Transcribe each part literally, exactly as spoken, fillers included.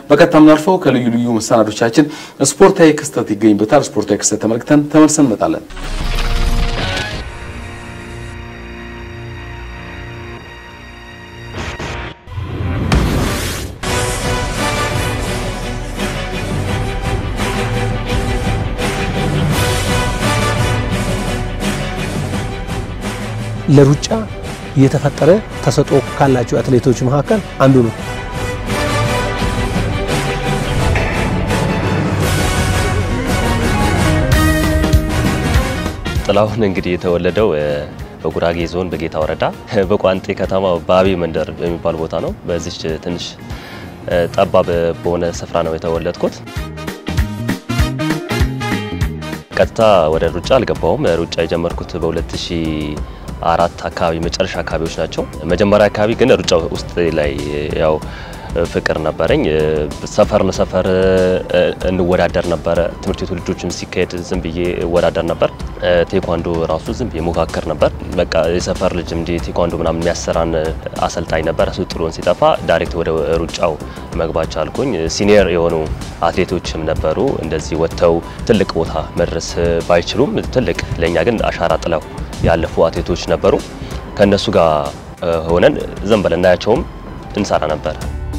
በቀጥታ ምናልፈው ከልዩ ልዩ መሰናዶቻችን ስፖርታዊ ክስተት ይገኝበታል። ስፖርታዊ ክስተት ተመልክተን ተመልሰን እንመጣለን። ለሩጫ የተፈጠረ ተሰጥኦ ካላቸው አትሌቶች መካከል አንዱ ነው። ጥላሁን እንግዲህ የተወለደው በጉራጌ ዞን በጌታ ወረዳ በቋንጤ ከተማ ባቢ መንደር በሚባል ቦታ ነው። በዚህ ትንሽ ጠባብ በሆነ ስፍራ ነው የተወለድኩት። ቀጥታ ወደ ሩጫ አልገባውም። ሩጫ የጀመርኩት በ2004 አካባቢ መጨረሻ አካባቢዎች ናቸው። መጀመሪያ አካባቢ ግን ሩጫ ውስጥ ላይ ያው ፍቅር ነበረኝ። ሰፈርን ሰፈር እንወዳደር ነበር። ትምህርት ቤቱ ልጆችም ሲካሄድ ዝም ብዬ እወዳደር ነበር። ቴኳንዶ ራሱ ዝም ብዬ ሞካከር ነበር። በቃ የሰፈር ልጅ እንደ ቴኳንዶ ምናምን የሚያሰራን አሰልጣኝ ነበር። እሱ ጥሎን ሲጠፋ ዳይሬክት ወደ ሩጫው መግባት ቻልኩኝ። ሲኒየር የሆኑ አትሌቶችም ነበሩ እንደዚህ ወጥተው ትልቅ ቦታ መድረስ ባይችሉም ትልቅ ለኛ ግን አሻራ ጥለው ያለፉ አትሌቶች ነበሩ። ከነሱ ጋር ሆነን ዝም ብለን እናያቸውም እንሰራ ነበር።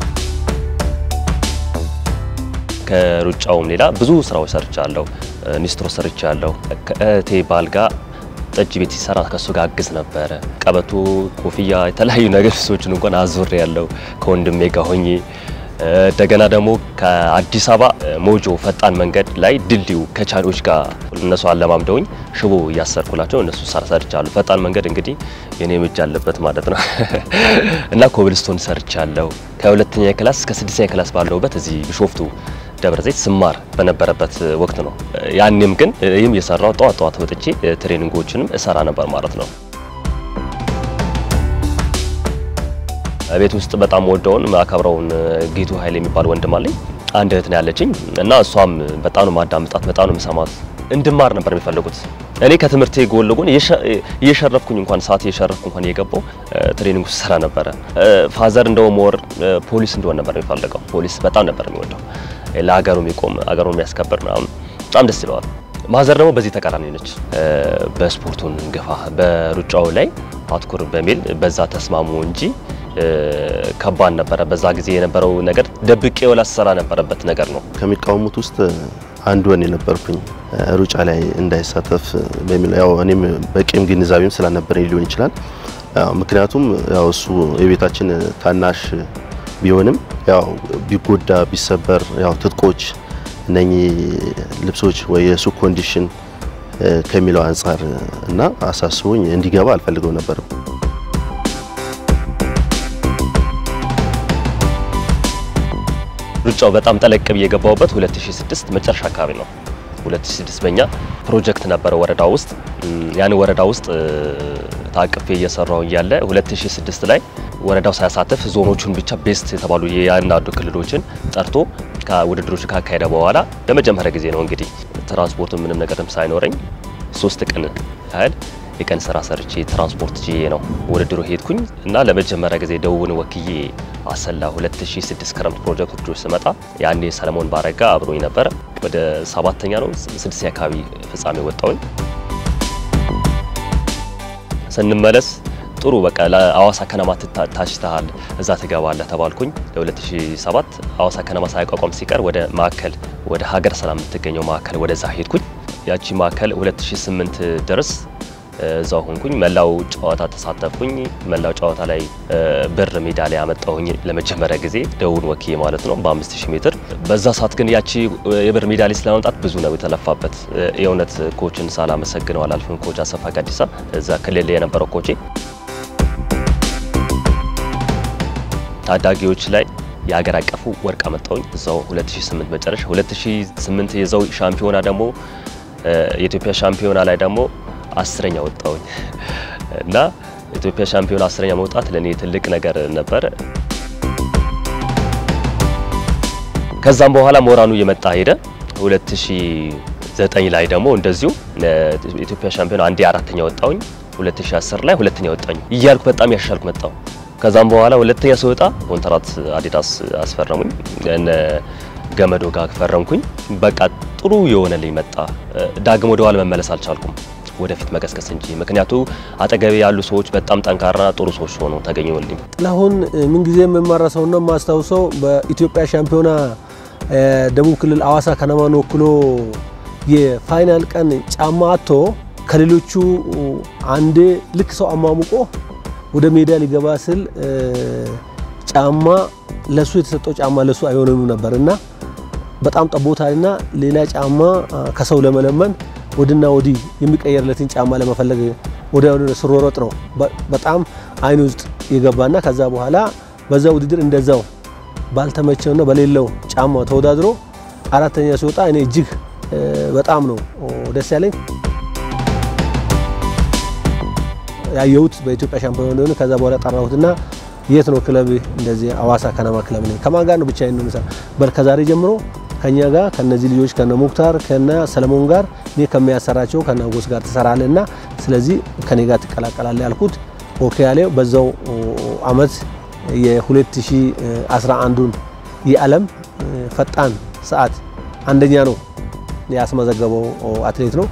ከሩጫውም ሌላ ብዙ ስራዎች ሰርቻለሁ። ኒስትሮ ሰርቻለሁ። ከእቴ ባልጋ ጠጅ ቤት ሲሰራ ከሱ ጋር አግዝ ነበር። ቀበቶ፣ ኮፍያ፣ የተለያዩ ነገሮችን እንኳን አዙር ያለው ከወንድሜ ጋር ሆኜ ደገና ደግሞ ከአዲስ አበባ ሞጆ ፈጣን መንገድ ላይ ድልድዩ ከቻኖች ጋር እነሱ አለማምደውኝ ሽቦ ያሰርኩላቸው እነሱ ሰርቻለሁ። ፈጣን መንገድ እንግዲህ የኔ እጅ አለበት ማለት ነው። እና ኮብልስቶን ሰርቻለሁ። ከሁለተኛ ክላስ እስከ ስድስተኛ ክላስ ባለውበት እዚህ ቢሾፍቱ ደብረ ዘይት ስማር በነበረበት ወቅት ነው። ያንንም ግን ይሄም የሰራው ጧት ጧት ወጥቼ ትሬኒንጎችንም እሰራ ነበር ማለት ነው። ቤት ውስጥ በጣም ወደውን ማከብረውን ጌቱ ኃይሌ የሚባል ወንድም አለኝ። አንድ እህት ነው ያለችኝ እና እሷም በጣም ነው ማዳምጣት በጣም ነው መሰማት እንድማር ነበር የሚፈልጉት። እኔ ከትምህርቴ ጎን ለጎን እየሸረፍኩኝ እንኳን ሰዓት እየሸረፍኩ እንኳን እየገባው ትሬኒንግ ሰራ ነበር። ፋዘር እንደው ሞር ፖሊስ እንደሆነ ነበር የሚፈልገው። ፖሊስ በጣም ነበር የሚወደው። ለሀገሩ የሚቆም ሀገሩን የሚያስከብር ነው። በጣም ደስ ይለዋል። ማዘር ደግሞ በዚህ ተቃራኒ ነች። በስፖርቱን ገፋ በሩጫው ላይ አትኩር በሚል በዛ ተስማሙ እንጂ ከባድ ነበር። በዛ ጊዜ የነበረው ነገር ደብቄ ወላ ሰራ ነበርበት ነገር ነው። ከሚቃወሙት ውስጥ አንዱ እኔ ነበርኩኝ። ሩጫ ላይ እንዳይሳተፍ በሚል ያው እኔም በቂም ግንዛቤም ስለነበረኝ ሊሆን ይችላል። ምክንያቱም ያው እሱ የቤታችን ታናሽ ቢሆንም ያው ቢጎዳ ቢሰበር ያው ትጥቆች እነኚህ ልብሶች ወይ የሱ ኮንዲሽን ከሚለው አንፃር እና አሳስቦኝ እንዲገባ አልፈልገው ነበር። ሩጫው በጣም ጠለቅ ብዬ የገባውበት ሁለት ሺህ ስድስት መጨረሻ አካባቢ ነው። ሁለት ሺህ ስድስት በእኛ ፕሮጀክት ነበር ወረዳው ውስጥ። ያን ወረዳው ውስጥ ታቅፌ እየሰራው እያለ ሁለት ሺህ ስድስት ላይ ወረዳው ሳያሳተፍ ዞኖቹን ብቻ ቤስት የተባሉ የአንዳንዱ ክልሎችን ጠርቶ ከውድድሮች ካካሄደ በኋላ ለመጀመሪያ ጊዜ ነው እንግዲህ ትራንስፖርት ምንም ነገርም ሳይኖረኝ ሶስት ቀን ያህል የቀን ስራ ሰርቼ ትራንስፖርት ጂዬ ነው ውድድሩ ሄድኩኝ እና ለመጀመሪያ ጊዜ ደቡብን ወክዬ አሰላ ሁለት ሺህ ስድስት ክረምት ፕሮጀክቶች ስመጣ ያኔ ሰለሞን ባረጋ አብሮኝ ነበር። ወደ ሰባተኛ ነው ስድስተኛ አካባቢ ፍጻሜ ወጣሁኝ። ስንመለስ ጥሩ በቃ ለአዋሳ ከነማ ታሽታል እዛ ተገባለ ተባልኩኝ። ለ2007 አዋሳ ከነማ ሳይቋቋም ሲቀር ወደ ማከል ወደ ሀገር ሰላም የምትገኘው ማከል ወደዛ ሄድኩኝ። ያቺ ማከል ሁለት ሺህ ስምንት ድረስ እዛው ሆንኩኝ። መላው ጨዋታ ተሳተፍኩኝ። መላው ጨዋታ ላይ ብር ሜዳሊያ አመጣሁኝ ለመጀመሪያ ጊዜ ደቡብን ወክዬ ማለት ነው በ5000 ሜትር። በዛ ሰዓት ግን ያቺ የብር ሜዳሊያ ስለማምጣት ብዙ ነው የተለፋበት። የእውነት ኮችን ሳላመሰግነው አላልፍም። ኮች አሰፋ ጋዲሳ እዛ ክልል የነበረው ኮቼ ታዳጊዎች ላይ የሀገር አቀፉ ወርቅ አመጣሁኝ እዛው ሁለት ሺህ ስምንት መጨረሻ። ሁለት ሺህ ስምንት የዛው ሻምፒዮና ደግሞ የኢትዮጵያ ሻምፒዮና ላይ ደግሞ አስረኛ ወጣሁኝ እና ኢትዮጵያ ሻምፒዮና አስረኛ መውጣት ለኔ ትልቅ ነገር ነበር። ከዛም በኋላ ሞራኑ እየመጣ ሄደ። ሁለት ሺህ ዘጠኝ ላይ ደግሞ እንደዚሁ ኢትዮጵያ ሻምፒዮና አንዴ አራተኛ ወጣሁኝ። ሁለት ሺህ አስር ላይ ሁለተኛ ወጣሁኝ እያልኩ በጣም ያሻልኩ መጣሁ። ከዛም በኋላ ሁለተኛ ስወጣ ኮንትራት አዲዳስ አስፈረሙኝ እነ ገመዶ ጋር ፈረምኩኝ በቃ ጥሩ የሆነልኝ መጣ ዳግም ወደ ኋላ መመለስ አልቻልኩም ወደፊት መቀስቀስ እንጂ ምክንያቱ አጠገቤ ያሉ ሰዎች በጣም ጠንካራ ጥሩ ሰዎች ሆኖ ተገኙልኝ ጥላሁን ምን ጊዜ መማራሰውና ማስተዋውሰው በኢትዮጵያ ሻምፒዮና ደቡብ ክልል አዋሳ ከነማን ወክሎ የፋይናል ቀን ጫማ አጥቶ ከሌሎቹ አንዴ ልክ ሰው አማሙቆ ወደ ሜዳ ሊገባ ሲል ጫማ ለሱ የተሰጠው ጫማ ለሱ አይሆንም ነበርና በጣም ጠቦታልና ሌላ ጫማ ከሰው ለመለመን ወድና ወዲ የሚቀየርለትን ጫማ ለመፈለግ ወደ ወደ ስሮሮጥ ነው በጣም አይኑ ውስጥ ይገባና ከዛ በኋላ በዛ ውድድር እንደዛው ባልተመቸውና በሌለው ጫማ ተወዳድሮ አራተኛ ሲወጣ እኔ እጅግ በጣም ነው ደስ ያለኝ ያየሁት በኢትዮጵያ ሻምፒዮና እንደሆነ ከዛ በኋላ ጠራሁትና የት ነው ክለብ እንደዚህ አዋሳ ከነማ ክለብ ነው ከማን ጋር ነው ብቻዬን ነው መሰራ በል ከዛሬ ጀምሮ ከኛ ጋር ከነዚህ ልጆች ከነ ሙክታር ከነ ሰለሞን ጋር እኔ ከሚያሰራቸው ከነ ጎስ ጋር ተሰራለና ስለዚህ ከኔ ጋር ተቀላቀላለ ያልኩት ኦኬ ያለ በዛው አመት የ2011ን የዓለም ፈጣን ሰዓት አንደኛ ነው ያስመዘገበው አትሌት ነው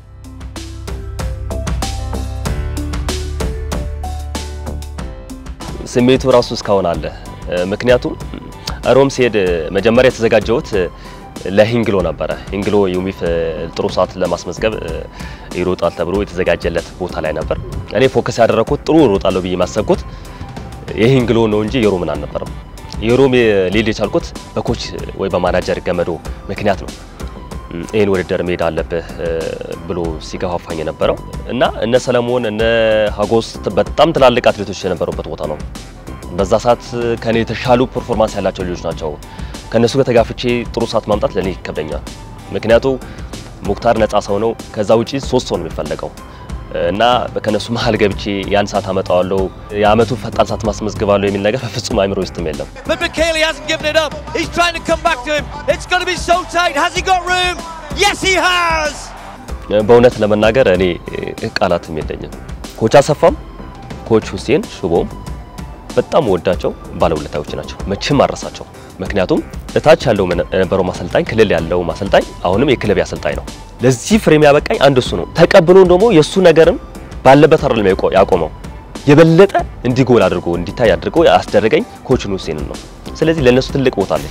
ስሜቱ ራሱ እስካሁን አለ ምክንያቱም ሮም ሲሄድ መጀመሪያ የተዘጋጀውት ለሂንግሎ ነበር ሂንግሎ ዩሚፍ ጥሩ ሰዓት ለማስመዝገብ ይሮጣል ተብሎ የተዘጋጀለት ቦታ ላይ ነበር እኔ ፎከስ ያደረኩት ጥሩ ይሮጣል ብዬ ማሰብኩት የሂንግሎ ነው እንጂ የሮምን አልነበረም የሮም ሊል የቻልኩት በኮች ወይ በማናጀር ገመዶ ምክንያት ነው እን ወደደር ሜዳ አለበት ብሎ ሲገፋፋኝ የነበረው እና እነ ሰለሞን እነ ሀጎስ በጣም ትላልቅ አትሌቶች የነበሩበት ቦታ ነው በዛ ሰዓት ከኔ የተሻሉ ፐርፎርማንስ ያላቸው ልጆች ናቸው ከነሱ ጋር ተጋፍቼ ጥሩ ሰዓት ማምጣት ለኔ ይከብደኛል ምክንያቱ ሙክታር ነፃ ሰው ነው ከዛ ውጪ ሶስት ሰው ነው የሚፈልገው እና በከነሱ መሃል ገብቼ ያን ሰዓት አመጣዋለሁ ያመቱ ፈጣን ሰዓት ማስመዝግባለሁ የሚል ነገር በፍጹም አይምሮ ውስጥም የለም But Michele hasn't given it up. He's trying to come back to him. It's going to be so tight. Has he got room? Yes he has. በእውነት ለመናገር እኔ ቃላትም የለኝም ኮች አሰፋም ኮች ሁሴን ሹቦም በጣም ወዳቸው ባለውለታዎች ናቸው መቼም አረሳቸው ምክንያቱም እታች ያለው የነበረው ማሰልጣኝ ክልል ያለው ማሰልጣኝ አሁንም የክለብ ያሰልጣኝ ነው ለዚህ ፍሬም ያበቃኝ አንድ እሱ ነው ተቀብሎ ደግሞ የሱ ነገርም ባለበት አይደለም ያቆመው የበለጠ እንዲጎል አድርጎ እንዲታይ አድርጎ ያስደረገኝ ኮች ሁሴን ነው ስለዚህ ለነሱ ትልቅ ቦታ አለ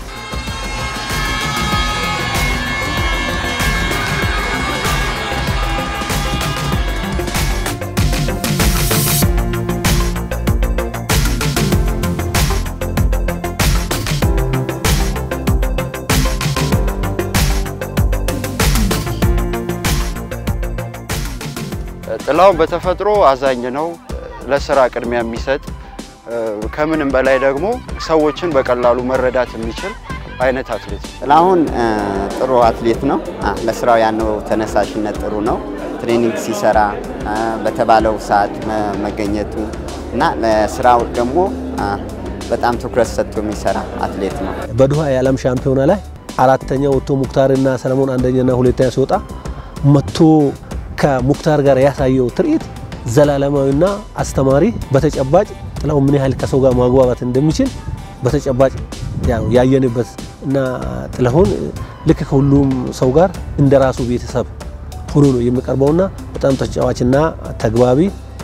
ጥላሁን በተፈጥሮ አዛኝ ነው ለስራ ቅድሚያ የሚሰጥ ከምንም በላይ ደግሞ ሰዎችን በቀላሉ መረዳት የሚችል አይነት አትሌት ጥላሁን ጥሩ አትሌት ነው ለስራው ያለው ተነሳሽነት ጥሩ ነው ትሬኒንግ ሲሰራ በተባለው ሰዓት መገኘቱ እና ለስራው ደግሞ በጣም ትኩረት ሰጥቶ የሚሰራ አትሌት ነው በዱሃ የዓለም ሻምፒዮና ላይ አራተኛ ወጥቶ ሙክታርና ሰለሞን አንደኛና ሁለተኛ ሲወጣ መጥቶ ከሙክታር ጋር ያሳየው ትርኢት ዘላለማዊና አስተማሪ በተጨባጭ ጥላሁን ምን ያህል ከሰው ጋር ማግባባት እንደሚችል በተጨባጭ ያው ያየንበት እና ጥላሁን ልክ ከሁሉም ሰው ጋር እንደራሱ ቤተሰብ ሆኖ ነው የሚቀርበውና በጣም ተጫዋችና ተግባቢ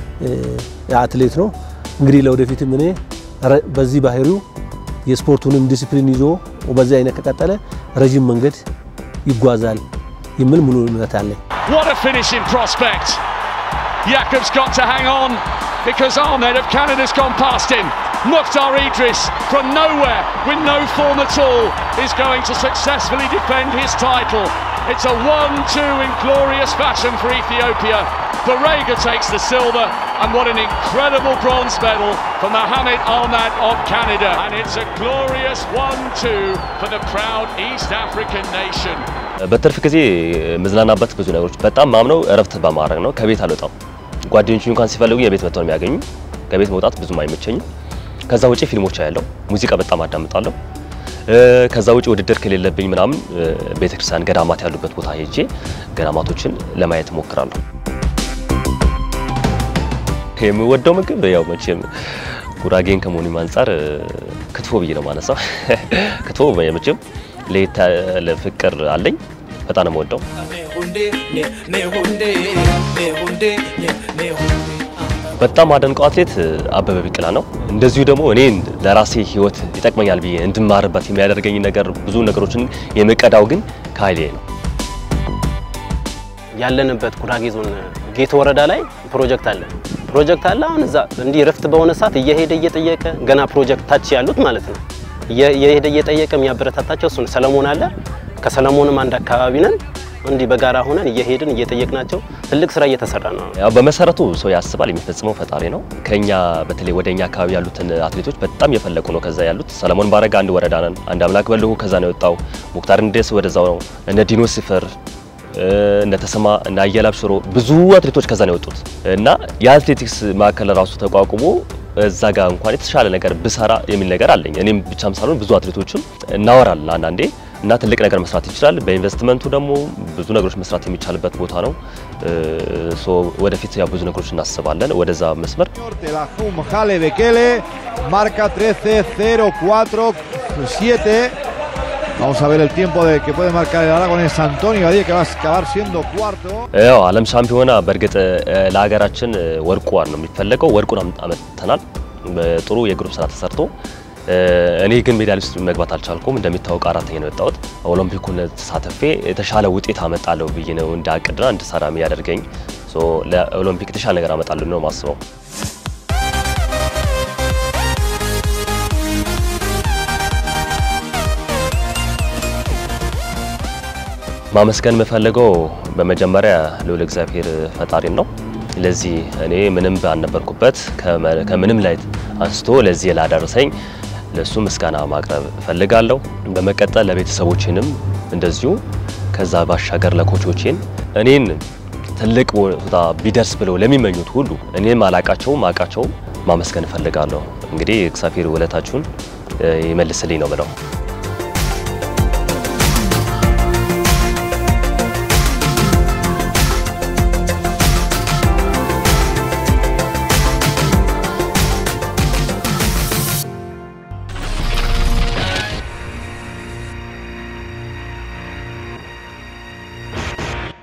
አትሌት ነው እንግዲህ ለወደፊትም እኔ በዚህ ባህሪው የስፖርቱንም ዲሲፕሊን ይዞ ወበዛ አይነት ከቀጠለ ረጅም መንገድ ይጓዛል የሚል ሙሉ እምነት አለኝ What a finishing prospect. Jakob's got to hang on because Ahmed of Canada's gone past him. Mukhtar Idris from nowhere with no form at all is going to successfully defend his title. It's a one two in glorious fashion for Ethiopia. Barega takes the silver and what an incredible bronze medal for Mohamed Ahmed of Canada. And it's a glorious one two for the proud East African nation. በትርፍ ጊዜ መዝናናበት ብዙ ነገሮች በጣም ማምነው እረፍት በማድረግ ነው ከቤት አልወጣም ጓደኞቼ እንኳን ሲፈልጉ የቤት መጥተው የሚያገኙ ከቤት መውጣት ብዙም አይመቸኝም ከዛ ውጪ ፊልሞች አያለው ሙዚቃ በጣም አዳምጣለሁ ከዛ ውጪ ውድድር ከሌለብኝ ምናምን ቤተክርስቲያን ገዳማት ያሉበት ቦታ ሄጄ ገዳማቶችን ለማየት ሞክራለሁ የምወደው ምግብ ያው መቼም ጉራጌን ከመሆኑ አንፃር ክትፎ ብዬ ነው ማነሳው። ክትፎ በየመቼም ለይታ ለፍቅር አለኝ በጣም ነው የምወደው። በጣም አደንቀው አትሌት አበበ ቢቂላ ነው። እንደዚሁ ደግሞ እኔን ለራሴ ህይወት ይጠቅመኛል ብዬ እንድማርበት የሚያደርገኝ ነገር ብዙ ነገሮችን የመቀዳው ግን ከኃይሌ ነው። ያለንበት ጉራጌ ዞን ጌት ወረዳ ላይ ፕሮጀክት አለ ፕሮጀክት አለ አሁን እዛ እንዲ ረፍት በሆነ ሰዓት እየሄደ እየጠየቀ ገና ፕሮጀክት ታች ያሉት ማለት ነው እየሄደ እየጠየቀ የሚያበረታታቸው እሱ ነው። ሰለሞን አለ ከሰለሞንም አንድ አካባቢ ነን እንዲ በጋራ ሆነን እየሄድን እየጠየቅናቸው ትልቅ ስራ እየተሰራ ነው። ያው በመሰረቱ ሰው ያስባል የሚፈጽመው ፈጣሪ ነው። ከኛ በተለይ ወደኛ አካባቢ ያሉትን አትሌቶች በጣም የፈለቁ ነው ከዛ ያሉት። ሰለሞን ባረጋ አንድ ወረዳ ነን አንድ አምላክ በልሁ ከዛ ነው የወጣው። ሙክታር እንደስ ወደዛው ነው። እነ ዲኖ ሲፈር እነ ተሰማ እና አየላብ ሽሮ ብዙ አትሌቶች ከዛ ነው የወጡት እና የአትሌቲክስ ማዕከል ራሱ ተቋቁሞ እዛ ጋር እንኳን የተሻለ ነገር ብሰራ የሚል ነገር አለኝ። እኔም ብቻም ሳልሆን ብዙ አትሌቶችም እናወራለን አንዳንዴ እና ትልቅ ነገር መስራት ይችላል። በኢንቨስትመንቱ ደግሞ ብዙ ነገሮች መስራት የሚቻልበት ቦታ ነው። ሶ ወደፊት ያው ብዙ ነገሮች እናስባለን ወደዛ መስመር Jale Bekele marca trece cero cuatro siete. Vamos a ver el tiempo de que puede marcar el aragonés Antonio Badía que va a acabar siendo cuarto. ያው ዓለም ሻምፒዮና በርግጥ ለሀገራችን ወርቁን ነው የሚፈልገው ወርቁን አመጣናል ጥሩ የግሩፕ ስራ ተሰርቶ እኔ ግን ሜዳሊያ ውስጥ መግባት አልቻልኩም። እንደሚታወቅ አራተኛ ነው የወጣሁት። ኦሎምፒኩን ተሳትፌ የተሻለ ውጤት አመጣለሁ ብዬ ነው እንዳቀድና እንድሰራ የሚያደርገኝ ሶ ለኦሎምፒክ የተሻለ ነገር አመጣለሁ ነው ማስበው። ማመስገን መፈለገው በመጀመሪያ ለወለ እግዚአብሔር ፈጣሪን ነው። ለዚህ እኔ ምንም ባልነበርኩበት ከምንም ላይ አንስቶ ለዚህ ላደረሰኝ ለሱ ምስጋና ማቅረብ ፈልጋለሁ። በመቀጠል ለቤተሰቦቼንም እንደዚሁ ከዛ ባሻገር ለኮቾቼን እኔን ትልቅ ቦታ ቢደርስ ብለው ለሚመኙት ሁሉ እኔን ማላቃቸው ማቃቸው ማመስገን ፈልጋለሁ። እንግዲህ እግዚአብሔር ወለታችሁን ይመልስልኝ ነው ብለው